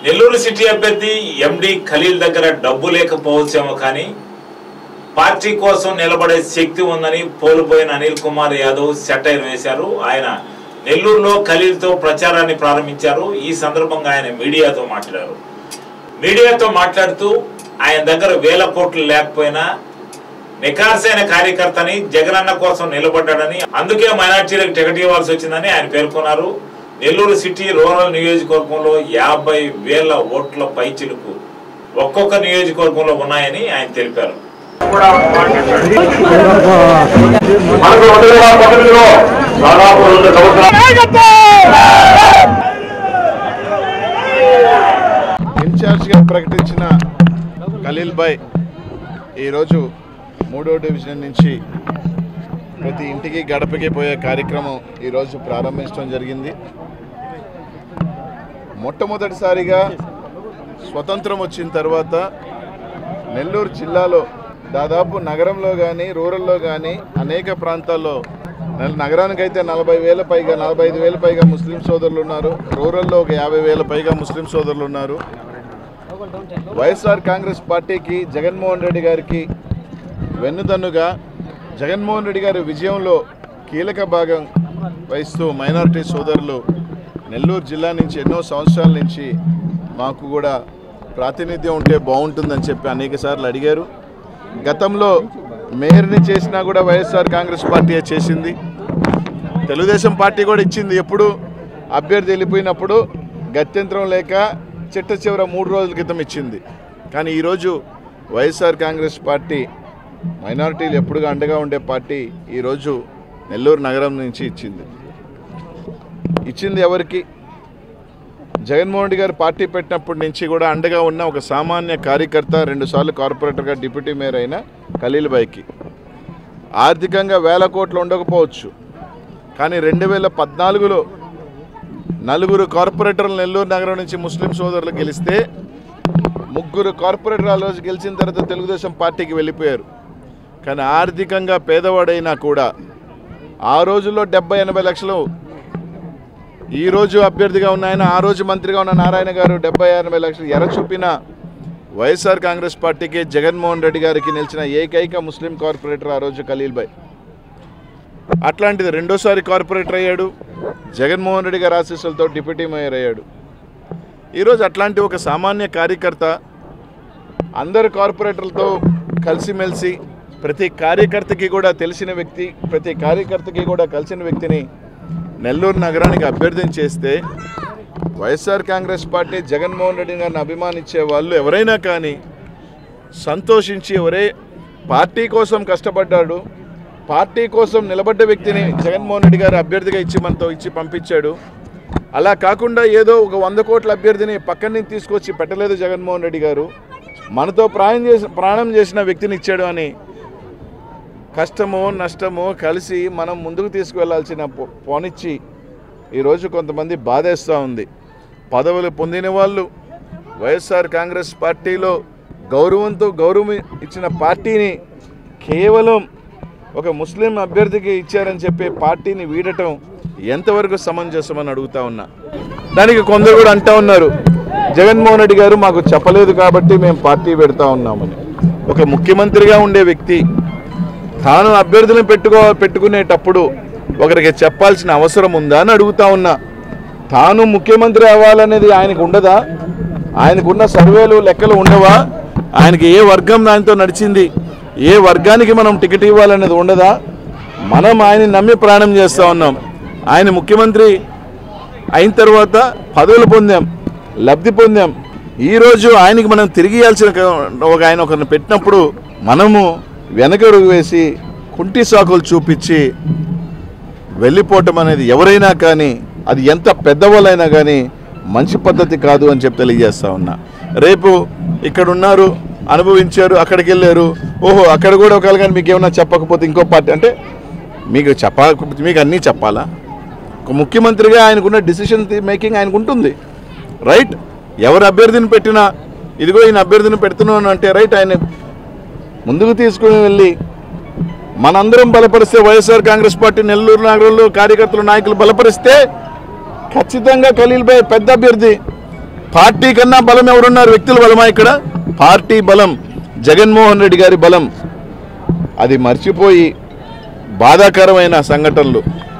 Nellore city అభ్యర్థి ఎండి ఖలీల్ దగ్గర డబ్బు లేకపోవచ్చేమో కానీ పార్టీ కోసం నిలబడే శక్తి ఉందని పోలుపోయిన అనిల్ కుమార్ యాదవ్ సెటైర్ వేశారు. ఆయన నెల్లూరులో ఖలీల్తో ప్రచారాన్ని ప్రారంభించారు. ఈ సందర్భంగా ఆయన మీడియాతో మాట్లాడుతూ ఆయన దగ్గర వేల కోట్లు లేకపోయినా నికార్సైన కార్యకర్తని జగనన్న కోసం నిలబడ్డాడని, అందుకే మైనార్టీలకు టికెట్ ఇవ్వాల్సి వచ్చిందని ఆయన పేర్కొన్నారు. నెల్లూరు సిటీ రూరల్ నియోజకవర్గంలో 50,000 ఓట్ల పైచిలుకు ఒక్కొక్క నియోజకవర్గంలో ఉన్నాయని ఆయన తెలిపారు. ఇన్ఛార్జ్ గా ప్రకటించిన ఖలీల్ భాయ్ ఈరోజు 3వ డివిజన్ నుంచి ప్రతి ఇంటికి గడపకి పోయే కార్యక్రమం ఈరోజు ప్రారంభించడం జరిగింది. మొట్టమొదటిసారిగా స్వతంత్రం వచ్చిన తర్వాత నెల్లూరు జిల్లాలో దాదాపు నగరంలో కానీ రూరల్లో కానీ అనేక ప్రాంతాల్లో నగరానికైతే 40,000 పైగా 45,000 పైగా ముస్లిం సోదరులు ఉన్నారు. రూరల్లో ఒక 50,000 పైగా ముస్లిం సోదరులు ఉన్నారు. వైఎస్ఆర్ కాంగ్రెస్ పార్టీకి జగన్మోహన్ రెడ్డి గారికి వెన్నుదన్నుగా జగన్మోహన్ రెడ్డి గారి విజయంలో కీలక భాగం వహిస్తూ మైనారిటీ సోదరులు నెల్లూరు జిల్లా నుంచి ఎన్నో సంవత్సరాల నుంచి మాకు కూడా ప్రాతినిధ్యం ఉంటే బాగుంటుందని చెప్పి అనేక సార్లు అడిగారు. గతంలో మేయర్ని చేసినా కూడా వైఎస్ఆర్ కాంగ్రెస్ పార్టీ చేసింది. తెలుగుదేశం పార్టీ కూడా ఇచ్చింది. ఎప్పుడు అభ్యర్థి వెళ్ళిపోయినప్పుడు గత్యంతరం లేక చిట్ట చివర 3 రోజుల క్రితం ఇచ్చింది. కానీ ఈరోజు వైఎస్ఆర్ కాంగ్రెస్ పార్టీ మైనారిటీలు ఎప్పుడుగా అండగా ఉండే పార్టీ ఈరోజు నెల్లూరు నగరం నుంచి ఇచ్చింది ఎవరికి? జగన్మోహన్ రెడ్డి గారు పార్టీ పెట్టినప్పటి నుంచి కూడా అండగా ఉన్న ఒక సామాన్య కార్యకర్త, 2 సార్లు కార్పొరేటర్గా డిప్యూటీ మేయర్ అయిన ఖలీల్ భాయ్కి. ఆర్థికంగా వేల కోట్లు ఉండకపోవచ్చు, కానీ 2014లో 4 కార్పొరేటర్లు నెల్లూరు నగరం నుంచి ముస్లిం సోదరులు గెలిస్తే 3 కార్పొరేటర్లు ఆ రోజు గెలిచిన తర్వాత తెలుగుదేశం పార్టీకి వెళ్ళిపోయారు. కానీ ఆర్థికంగా పేదవాడైనా కూడా ఆ రోజుల్లో 70-80 లక్షలు ఈరోజు అభ్యర్థిగా ఉన్న ఆయన, ఆ రోజు మంత్రిగా ఉన్న నారాయణ గారు 70-80 లక్షలు ఎర చూపిన వైఎస్ఆర్ కాంగ్రెస్ పార్టీకి జగన్మోహన్ రెడ్డి గారికి నిలిచిన ఏకైక ముస్లిం కార్పొరేటర్ ఆ రోజు ఖలీల్ భాయ్. అట్లాంటిది 2వ సారి కార్పొరేటర్ అయ్యాడు. జగన్మోహన్ రెడ్డి గారి ఆశీస్సులతో డిప్యూటీ మేయర్ అయ్యాడు. ఈరోజు అట్లాంటి ఒక సామాన్య కార్యకర్త అందరు కార్పొరేటర్లతో కలిసిమెలిసి ప్రతి కార్యకర్తకి కూడా తెలిసిన వ్యక్తి, ప్రతి కార్యకర్తకి కూడా కలిసిన వ్యక్తిని నెల్లూరు నగరానికి అభ్యర్థన చేస్తే వైఎస్ఆర్ కాంగ్రెస్ పార్టీ జగన్మోహన్ రెడ్డి గారిని అభిమానించే వాళ్ళు ఎవరైనా కానీ సంతోషించి, ఎవరే పార్టీ కోసం కష్టపడ్డాడు, పార్టీ కోసం నిలబడ్డ వ్యక్తిని జగన్మోహన్ రెడ్డి గారు అభ్యర్థిగా ఇచ్చి పంపించాడు. అలా కాకుండా ఏదో ఒక 100 కోట్ల అభ్యర్థిని పక్కన నుంచి తీసుకొచ్చి పెట్టలేదు జగన్మోహన్ రెడ్డి గారు, మనతో ప్రాణం చేసిన వ్యక్తిని ఇచ్చాడు అని కష్టమో నష్టమో కలిసి మనం ముందుకు తీసుకువెళ్లాల్సిన పోనిచ్చి ఈరోజు కొంతమంది బాధేస్తూ ఉంది. పదవులు పొందిన వాళ్ళు వైఎస్ఆర్ కాంగ్రెస్ పార్టీలో గౌరవం ఇచ్చిన పార్టీని కేవలం ఒక ముస్లిం అభ్యర్థికి ఇచ్చారని చెప్పి పార్టీని వీడటం ఎంతవరకు సమంజసమని అడుగుతా ఉన్నా. దానికి కొందరు కూడా అంటూ ఉన్నారు, జగన్మోహన్ రెడ్డి గారు మాకు చెప్పలేదు కాబట్టి మేము పార్టీ పెడతా ఉన్నామని. ఒక ముఖ్యమంత్రిగా ఉండే వ్యక్తి తాను అభ్యర్థులను పెట్టుకునేటప్పుడు ఒకరికి చెప్పాల్సిన అవసరం ఉందా అని అడుగుతా ఉన్నా. తాను ముఖ్యమంత్రి అవ్వాలనేది ఆయనకు ఉండదా? ఆయనకున్న సర్వేలు లెక్కలు ఉండవా? ఆయనకి ఏ వర్గం దానితో నడిచింది, ఏ వర్గానికి మనం టికెట్ ఇవ్వాలనేది ఉండదా? మనం ఆయన నమ్మి ప్రాణం చేస్తూ ఉన్నాం. ఆయన ముఖ్యమంత్రి అయిన తర్వాత పదవులు పొందాం, లబ్ధి పొందాం. ఈరోజు ఆయనకి మనం తిరిగి ఇవ్వాల్సిన ఆయన ఒకరిని పెట్టినప్పుడు మనము వెనకడుగు వేసి కుంటి సాకులు చూపించి వెళ్ళిపోవటం అనేది ఎవరైనా కానీ, అది ఎంత పెద్దవాళ్ళైనా కానీ మంచి పద్ధతి కాదు అని చెప్పి తెలియజేస్తా ఉన్నా. రేపు ఇక్కడ ఉన్నారు, అనుభవించారు, అక్కడికి వెళ్ళారు, ఓహో అక్కడ కూడా ఒకవేళ కానీ మీకు ఏమన్నా చెప్పకపోతే ఇంకో పార్టీ అంటే మీకు అన్నీ చెప్పాలా? ఒక ముఖ్యమంత్రిగా ఆయనకున్న డిసిషన్ మేకింగ్ ఆయనకు ఉంటుంది, రైట్? ఎవరు అభ్యర్థిని పెట్టినా ఇదిగో ఈయన అభ్యర్థిని పెడుతున్నాను అంటే రైట్, ఆయన ముందుకు తీసుకుని వెళ్ళి మనందరం బలపరిస్తే, వైఎస్ఆర్ కాంగ్రెస్ పార్టీ నెల్లూరు నగరంలో కార్యకర్తలు నాయకులు బలపరిస్తే ఖచ్చితంగా ఖలీల్ భాయ్ పెద్ద అభ్యర్థి. పార్టీ కన్నా బలం ఎవరున్నారు? వ్యక్తుల బలమా ఇక్కడ? పార్టీ బలం, జగన్మోహన్ రెడ్డి గారి బలం. అది మర్చిపోయి బాధాకరమైన సంఘటనలు